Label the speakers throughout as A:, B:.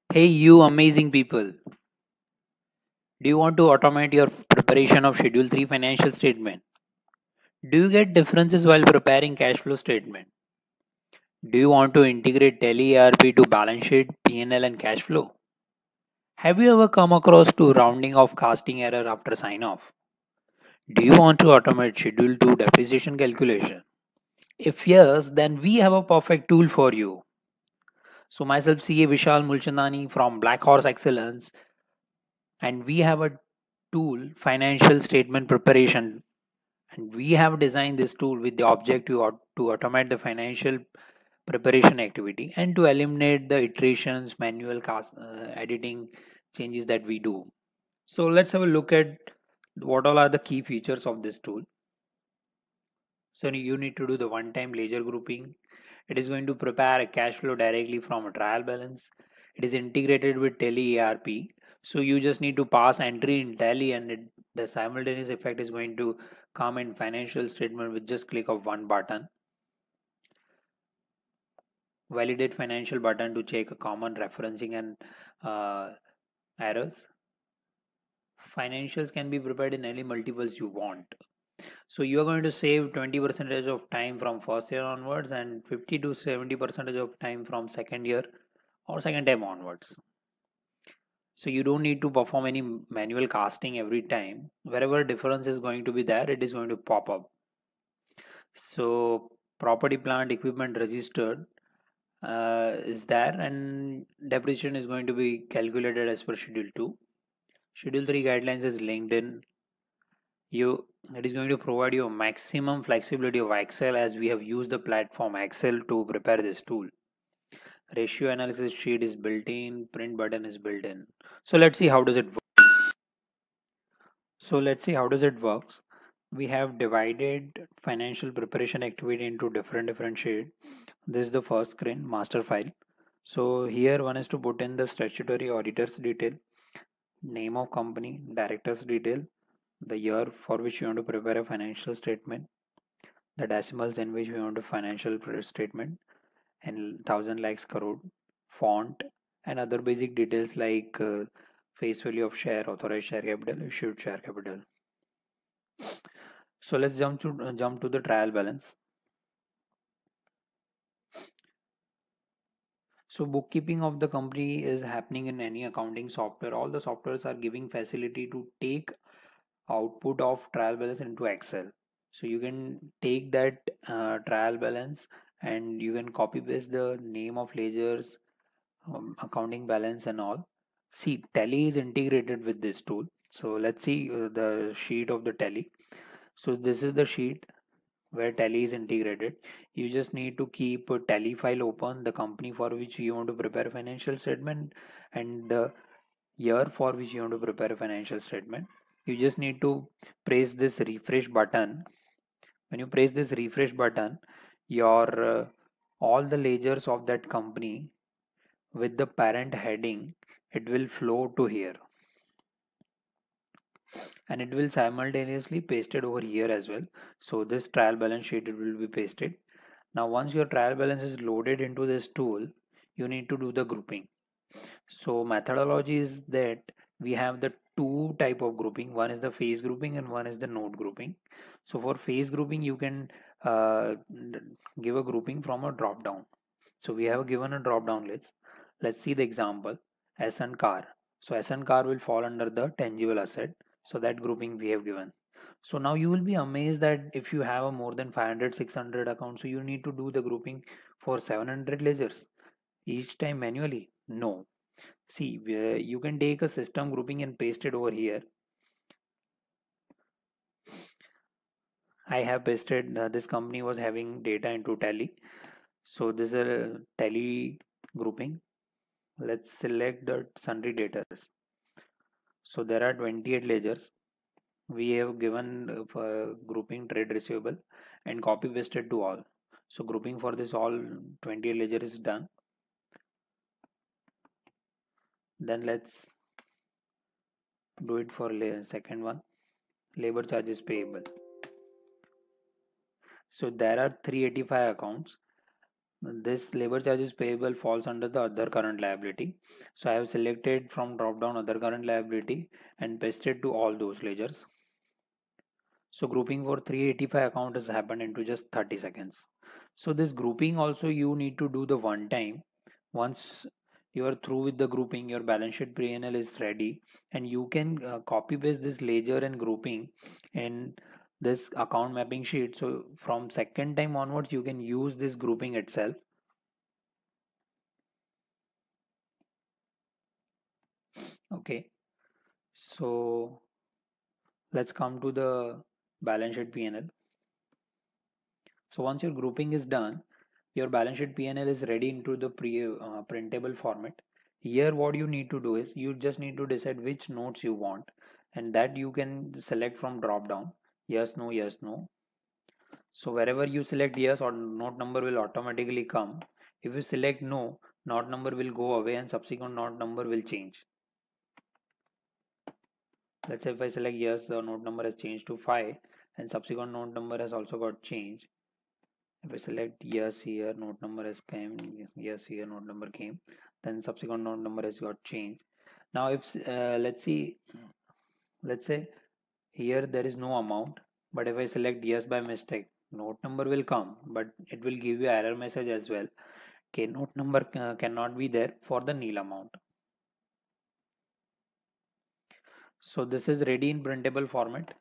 A: Hey, you amazing people. Do you want to automate your preparation of Schedule 3 financial statement? Do you get differences while preparing cash flow statement? Do you want to integrate Tele ERP to balance sheet, P&L and cash flow? Have you ever come across to rounding off casting error after sign off? Do you want to automate Schedule 2 depreciation calculation? If yes, then we have a perfect tool for you. So myself CA Vishal Mulchandani from Black Horse Excellence, and we have a tool financial statement preparation, and we have designed this tool with the objective to automate the financial preparation activity and to eliminate the iterations manual editing changes that we do. So let's have a look at what all are the key features of this tool. So you need to do the one time ledger grouping. It is going to prepare a cash flow directly from a trial balance. It is integrated with Tele ERP. So you just need to pass entry in Tele, and the simultaneous effect is going to come in financial statement with just click of one button. Validate financial button to check a common referencing and errors. Financials can be prepared in any multiples you want. So you are going to save 20% of time from first year onwards and 50 to 70% of time from second year or second time onwards. So you don't need to perform any manual casting every time. Wherever difference is going to be there, it is going to pop up. So property, plant, equipment registered is there, and depreciation is going to be calculated as per Schedule 2. Schedule 3 guidelines is linked in. It is going to provide you maximum flexibility of Excel, as we have used the platform Excel to prepare this tool. Ratio analysis sheet is built in, print button is built in. So let's see how does it work. So let's see how does it works. We have divided financial preparation activity into different sheet. This is the first screen, master file. So here one is to put in the statutory auditor's detail, name of company, director's detail, the year for which you want to prepare a financial statement, the decimals in which we want to financial statement, and thousand lakhs crore, font, and other basic details like face value of share, authorized share capital, issued share capital. So let's jump to the trial balance. So bookkeeping of the company is happening in any accounting software. All the softwares are giving facility to take output of trial balance into Excel. So you can take that trial balance and you can copy paste the name of ledgers, accounting balance and all. See, Tally is integrated with this tool. So let's see the sheet of the Tally. So this is the sheet where Tally is integrated. You just need to keep a Tally file open, the company for which you want to prepare financial statement and the year for which you want to prepare a financial statement. You just need to press this refresh button. When you press this refresh button, your all the ledgers of that company with the parent heading, it will flow to here, and it will simultaneously pasted over here as well. So this trial balance sheet, it will be pasted. Now once your trial balance is loaded into this tool, you need to do the grouping. So methodology is that we have the two type of grouping. One is the phase grouping and one is the node grouping. So for phase grouping, you can give a grouping from a drop down. So we have given a drop down list. Let's see the example. S and car. So S and car will fall under the tangible asset. So that grouping we have given. So now you will be amazed that if you have a more than 500, 600 accounts, so you need to do the grouping for 700 ledgers each time manually. No. See, you can take a system grouping and paste it over here. I have pasted, this company was having data into Tally. So this is a Tally grouping. Let's select the sundry data. So there are 28 ledgers. We have given grouping trade receivable and copy pasted to all. So grouping for this all 28 ledger is done. Then let's do it for second one, labor charges payable. So there are 385 accounts. this labor charges payable falls under the other current liability. So I have selected from drop down other current liability and pasted to all those ledgers. So grouping for 385 account has happened into just 30 seconds. So this grouping also you need to do the one time. Once you are through with the grouping, your balance sheet P&L is ready, and you can copy paste this ledger and grouping in this account mapping sheet. So from second time onwards, you can use this grouping itself. Okay, so let's come to the balance sheet P&L. So once your grouping is done, your balance sheet P&L is ready into the printable format. Here what you need to do is you just need to decide which notes you want, and that you can select from drop down, yes, no, yes, no. So wherever you select yes, or note number will automatically come. If you select no, note number will go away and subsequent note number will change. Let's say if I select yes, the note number has changed to 5 and subsequent note number has also got changed. If I select yes here, note number has came, yes here, note number came, then subsequent note number has got changed. Now if let's say here there is no amount, but if I select yes by mistake, note number will come, but it will give you error message as well. Okay, note number cannot be there for the nil amount. So this is ready in printable format.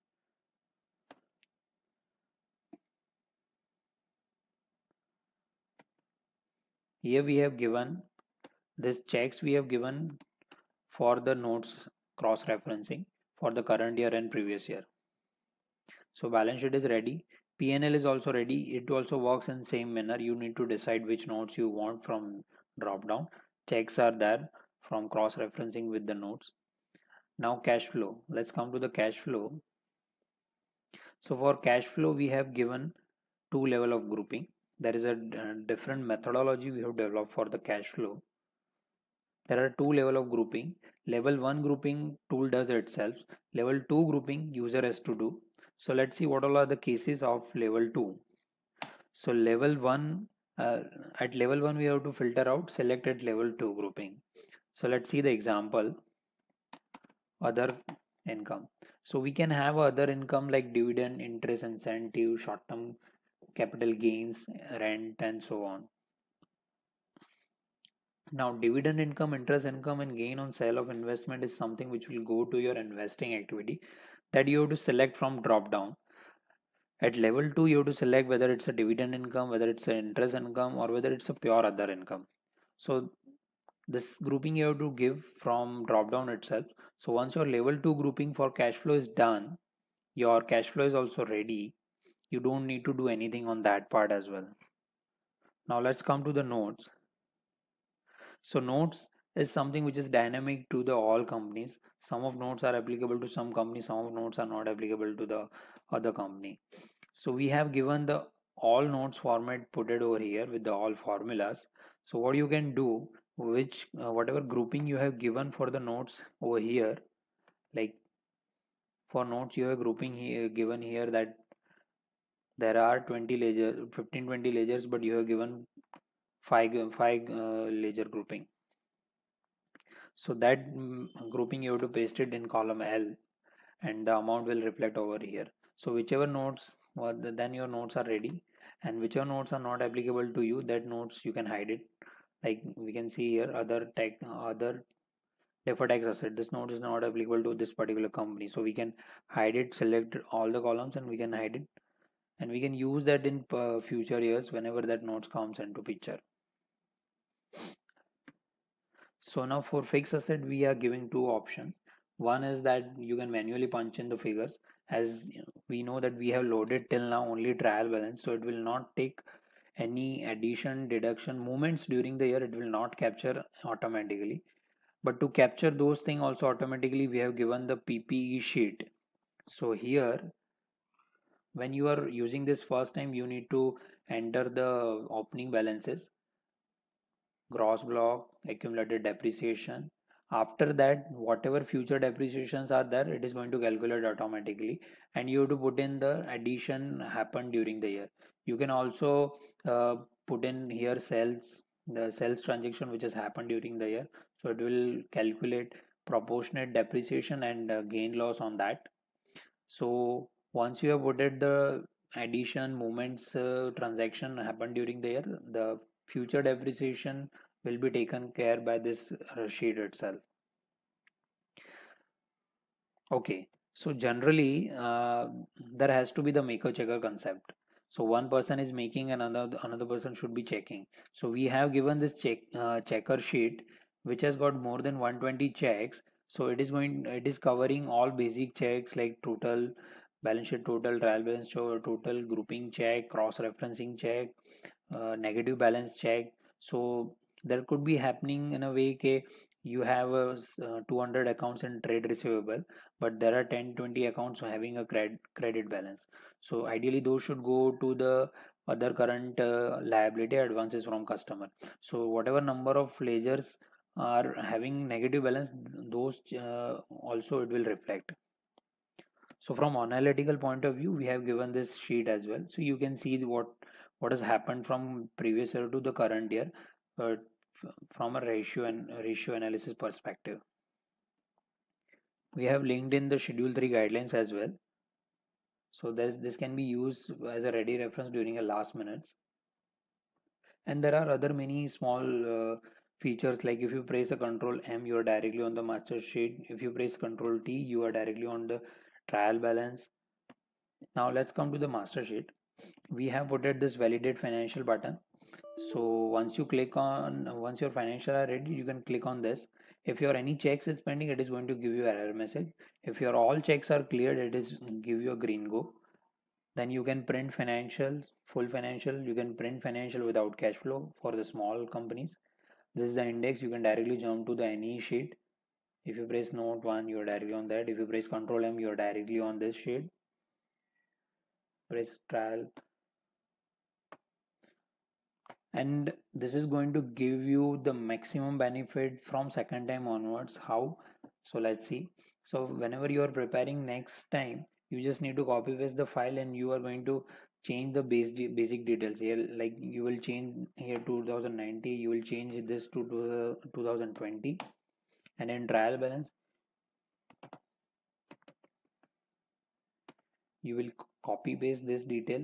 A: Here we have given this checks we have given for the notes cross referencing for the current year and previous year. So balance sheet is ready. P&L is also ready. It also works in same manner. You need to decide which notes you want from drop down. Checks are there from cross referencing with the notes. Now cash flow. Let's come to the cash flow. So for cash flow, we have given two level of grouping. There is a different methodology we have developed for the cash flow. There are two level of grouping. Level 1 grouping tool does itself. Level 2 grouping user has to do. So let's see what all are the cases of level 2. So level 1, at level 1 we have to filter out select at level 2 grouping. So let's see the example, other income. So we can have other income like dividend, interest, incentive, short-term capital gains, rent, and so on. Now dividend income, interest income, and gain on sale of investment is something which will go to your investing activity that you have to select from drop down. At level 2 you have to select whether it's a dividend income, whether it's an interest income, or whether it's a pure other income. So this grouping you have to give from drop down itself. So once your level 2 grouping for cash flow is done, your cash flow is also ready. You don't need to do anything on that part as well. Now let's come to the notes. So notes is something which is dynamic to the all companies. Some of notes are applicable to some companies, some of notes are not applicable to the other company. So we have given the all notes format put it over here with the all formulas. So what you can do, which whatever grouping you have given for the notes over here, like for notes you have grouping here given here that there are 20 ledger 15-20 ledgers, but you have given five ledger grouping. So that grouping you have to paste it in column L, and the amount will reflect over here. So whichever notes, then your notes are ready, and whichever notes are not applicable to you, that notes you can hide it. Like we can see here, other deferred tax asset. This note is not applicable to this particular company, so we can hide it. Select all the columns, and we can hide it, and we can use that in future years whenever that notes comes into picture. So now for fixed asset, we are giving two options. One is that you can manually punch in the figures, as we know that we have loaded till now only trial balance, so it will not take any addition, deduction movements during the year. It will not capture automatically. But to capture those things also automatically, we have given the PPE sheet. So here, when you are using this first time, you need to enter the opening balances, gross block, accumulated depreciation. After that, whatever future depreciations are there, it is going to calculate automatically, and you have to put in the addition happened during the year. You can also put in here the sales transaction which has happened during the year. So it will calculate proportionate depreciation and gain loss on that. So once you have put it the addition movements transaction happened during the year, the future depreciation will be taken care by this sheet itself. Okay, so generally there has to be the maker checker concept. So one person is making and another person should be checking. So we have given this checker sheet which has got more than 120 checks. So it is covering all basic checks like total balance sheet, total trial balance, total grouping check, cross referencing check, negative balance check. So that could be happening in a way ke you have 200 accounts in trade receivable, but there are 10-20 accounts having a credit balance. So ideally those should go to the other current liability advances from customer. So whatever number of ledgers are having negative balance, those also it will reflect. So from analytical point of view, we have given this sheet as well, so you can see what has happened from previous year to the current year, but from a ratio analysis perspective. We have linked in the schedule 3 guidelines as well, so this can be used as a ready reference during a last minutes. And there are other many small features, like if you press a control M, you are directly on the master sheet. If you press control T, you are directly on the trial balance. Now let's come to the master sheet. We have put at this validate financial button. So once your financial are ready, you can click on this. If your any checks is pending, it is going to give you error message. If your all checks are cleared, it is give you a green go. Then you can print financials, full financial. You can print financial without cash flow for the small companies. This is the index. You can directly jump to the any sheet. If you press note 1, you are directly on that. If you press control M, you are directly on this sheet. Press trial, and this is going to give you the maximum benefit from second time onwards. How? So let's see. So whenever you are preparing next time, you just need to copy paste the file and you are going to change the basic details here. Like you will change here 2090, you will change this to 2020, and in trial balance you will copy paste this detail.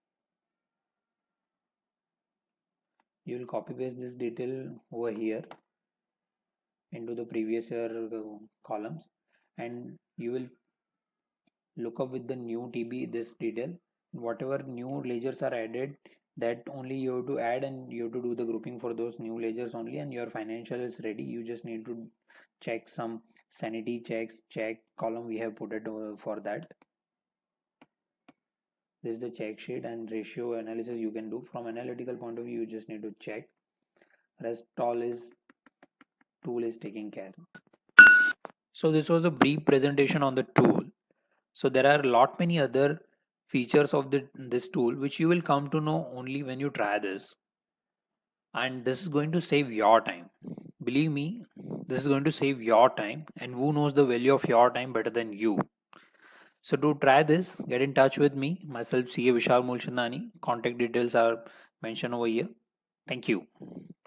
A: You will copy paste this detail over here into the previous year columns, and you will look up with the new TB this detail. Whatever new ledgers are added, that only you have to add, and you have to do the grouping for those new ledgers only, and your financial is ready. You just need to check some sanity checks, check column we have put it for that. This is the check sheet, and ratio analysis you can do from analytical point of view. You just need to check. Rest all is tool is taking care. So this was a brief presentation on the tool. So there are a lot many other features of this tool which you will come to know only when you try this. And this is going to save your time. Believe me, this is going to save your time, and who knows the value of your time better than you. So to try this, get in touch with me, myself CA Vishal Mulchandani. Contact details are mentioned over here. Thank you.